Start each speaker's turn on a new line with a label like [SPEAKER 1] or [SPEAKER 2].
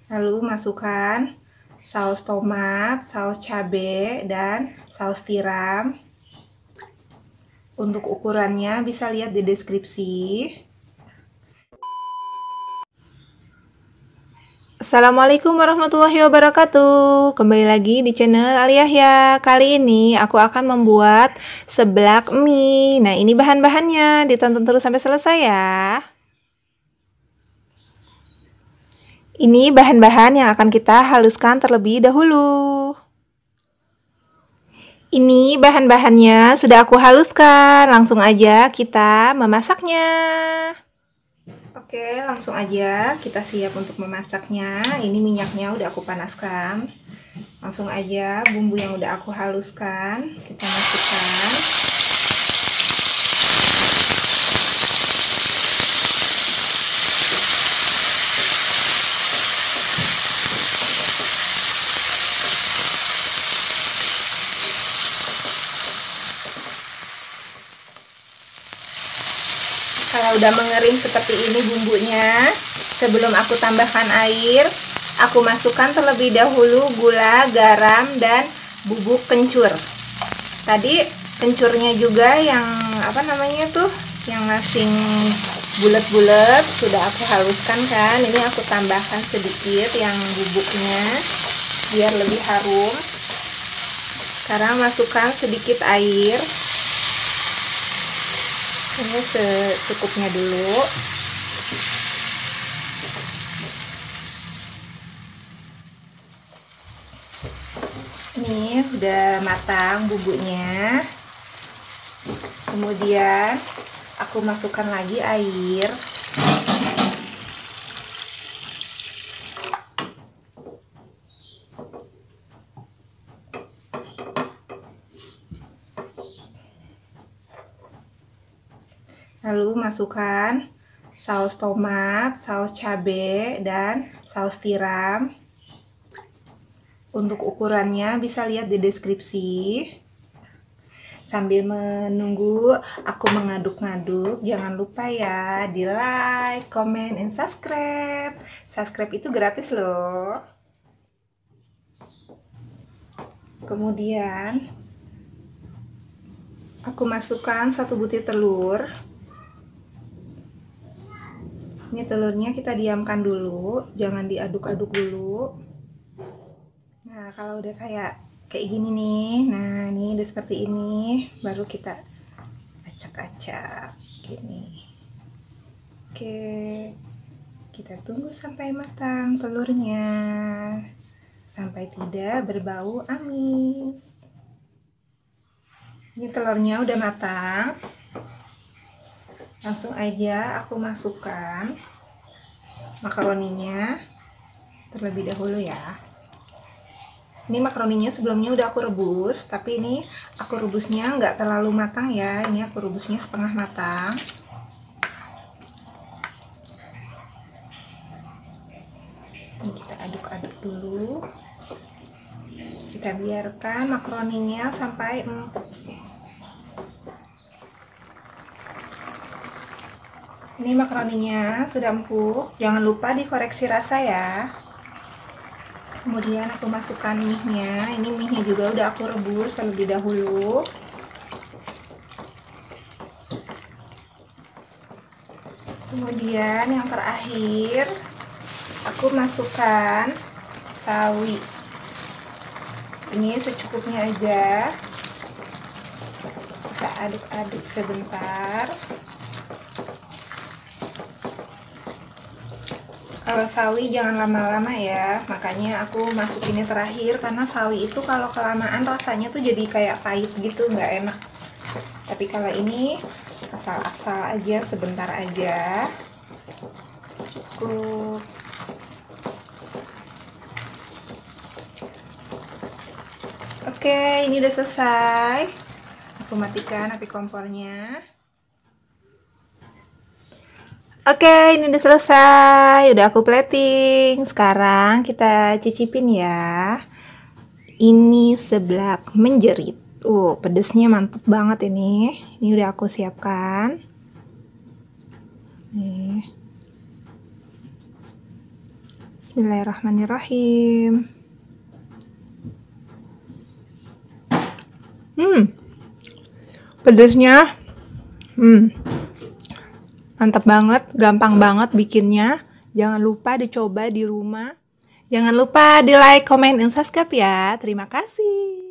[SPEAKER 1] Lalu masukkan saus tomat, saus cabai, dan saus tiram. Untuk ukurannya bisa lihat di deskripsi. Assalamualaikum warahmatullahi wabarakatuh. Kembali lagi di channel Aliyahya. Kali ini aku akan membuat seblak mie. Nah, ini bahan-bahannya. Ditonton terus sampai selesai ya. Ini bahan-bahan yang akan kita haluskan terlebih dahulu. Ini bahan-bahannya sudah aku haluskan. Langsung aja kita memasaknya. Oke, langsung aja kita siap untuk memasaknya. Ini minyaknya udah aku panaskan. Langsung aja bumbu yang udah aku haluskan kita masukkan. Kalau udah mengering seperti ini bumbunya, sebelum aku tambahkan air, aku masukkan terlebih dahulu gula, garam, dan bubuk kencur. Tadi kencurnya juga yang yang asing bulat-bulat sudah aku haluskan kan. Ini aku tambahkan sedikit yang bubuknya biar lebih harum. Sekarang masukkan sedikit air. Ini secukupnya dulu. Ini udah matang bumbunya. Kemudian aku masukkan lagi air. Lalu masukkan saus tomat, saus cabai, dan saus tiram. Untuk ukurannya bisa lihat di deskripsi. Sambil menunggu aku mengaduk-ngaduk, jangan lupa ya di like, comment, and subscribe. Subscribe itu gratis loh. Kemudian aku masukkan 1 butir telur. Ini telurnya kita diamkan dulu, jangan diaduk-aduk dulu. Nah, kalau udah kayak gini nih, nah ini udah seperti ini, baru kita acak-acak gini. Oke, kita tunggu sampai matang telurnya, sampai tidak berbau amis. Ini telurnya udah matang. Langsung aja aku masukkan makaroninya terlebih dahulu ya. Ini makaroninya sebelumnya udah aku rebus, tapi ini aku rebusnya nggak terlalu matang ya. Ini aku rebusnya setengah matang. Ini kita aduk-aduk dulu. Kita biarkan makaroninya sampai empuk. Ini makaroninya sudah empuk, jangan lupa dikoreksi rasa ya. Kemudian aku masukkan mie-nya. Ini mie-nya juga udah aku rebus terlebih dahulu. Kemudian yang terakhir aku masukkan sawi. Ini secukupnya aja. Kita aduk-aduk sebentar. Kalau sawi jangan lama-lama ya, makanya aku masukinnya terakhir, karena sawi itu kalau kelamaan rasanya tuh jadi kayak pahit gitu, nggak enak. Tapi kalau ini asal-asal aja, sebentar aja. Cukup. Oke, ini udah selesai. Aku matikan api kompornya. Oke, ini udah selesai. Udah aku plating. Sekarang kita cicipin ya. Ini seblak menjerit. Pedesnya mantep banget ini. Ini udah aku siapkan. Nih. Bismillahirrahmanirrahim. Pedesnya mantap banget, gampang banget bikinnya. Jangan lupa dicoba di rumah. Jangan lupa di like, comment, dan subscribe ya. Terima kasih.